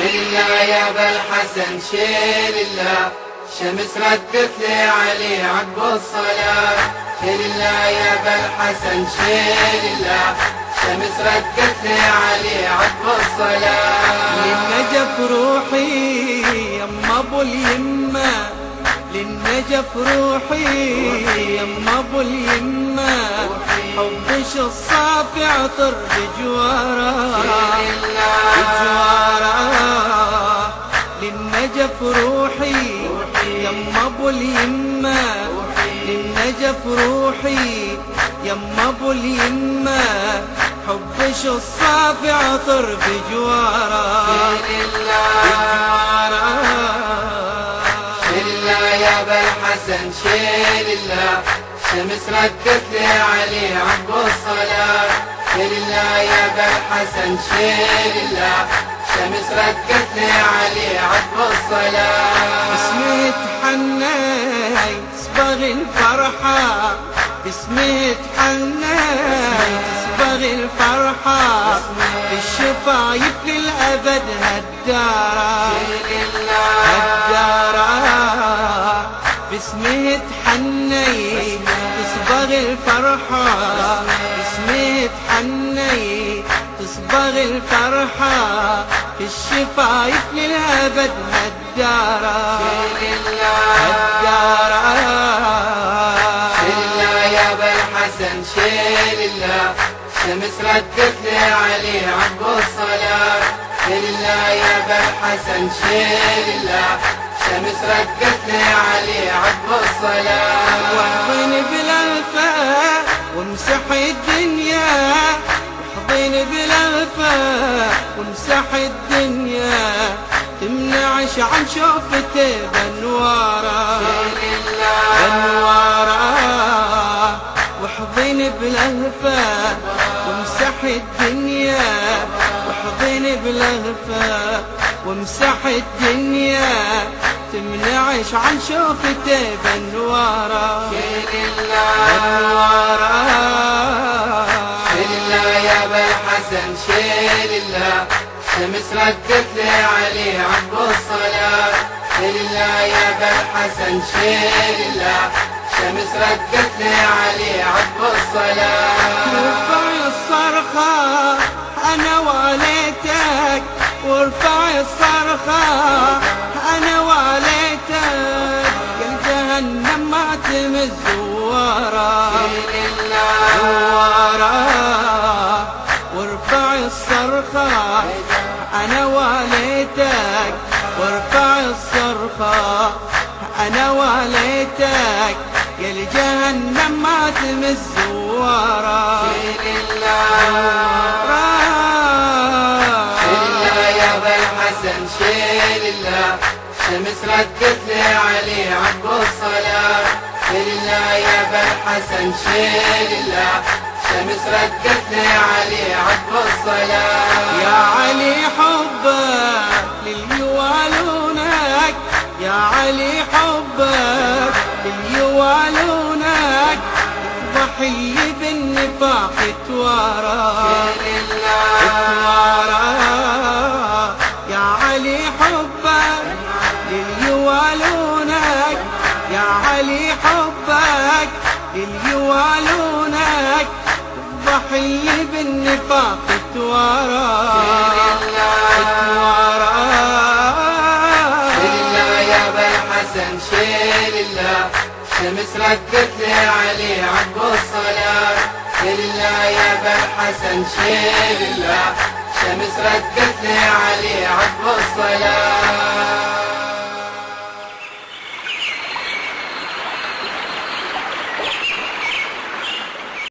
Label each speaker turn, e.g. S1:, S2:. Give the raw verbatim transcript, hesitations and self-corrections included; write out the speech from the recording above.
S1: لله يا ابا الحسن شيل الله، شمس ردت لي علي عقب الصلاة. لله يا ابا الحسن شيل الله، شمس ردت لي علي عقب الصلاة.
S2: للنجف روحي يما ابو اليمة، للنجف روحي يما ابو اليمة، حبش الصافي عطر بجواره بجواره. للنجف روحي يما ابو اليمة، للنجف روحي يما ابو اليمة، حبش الصافي عطر بجواره بجواره.
S1: لله يا ابا الحسن شيل الله، شمس ردت لي علي عقب الصلاة. لله يا ابا الحسن شيل الله، شمس ردت لي علي عقب الصلاة.
S2: باسمه تحني صبغ الفرحة، باسمه تحني صبغ الفرحة، الشفايف للأبد هالدارة هالدارة. باسمه تحني تصبغ الفرحة، باسمه تحني تصبغ الفرحة، الشفايف للأبد هالدارة هالدارة.
S1: لله يا ابا الحسن شيل الله، شمس ردت لي علي عقب الصلاة. لله يا ابا الحسن شيل الله، شمس ردت لي علي عقب الصلاة.
S2: واحضن بالألفة وامسح الدنيا، واحضن بالألفة وامسح الدنيا، تمنعش عن شوفته بنواره بنواره. واحضن بالألفة وامسح الدنيا، واحضن بالألفة وامسح الدنيا، تمنعش عن شوفته بنواره بنواره.
S1: لله يا ابا الحسن شيل الله، شمس ردت لي علي عقب الصلاة. لله يا ابا الحسن شيل الله، شمس ردت لي علي عقب الصلاة.
S2: وارفع الصرخة أنا واليتك، وارفع الصرخة أنا واليتك، يا جهنم ما تمز زوارة زوارة. وارفع الصرخة أنا واليتك، وارفع الصرخة أنا واليتك، يا الجهنم ما تمز زواره
S1: لله يا ابا الحسن شيل الله، شمس ردت لي علي عقب الصلاة. لله يا ابا الحسن شيل الله، شمس ردت لي علي عقب الصلاة.
S2: يا علي حبك لليوالونك، يا علي حبك لليوالونك، يفضح اللي بالنفاق توارى توارى. يا علي حبك لليوالونك، يا علي حبك لليوالونك، يفضح اللي بالنفاق توارى توارى.
S1: لله يا ابا الحسن شيل الله، شمس ردت لي علي عقب الصلاة. لله يا ابا الحسن شيل الله، شمس ردت لي علي عقب الصلاة.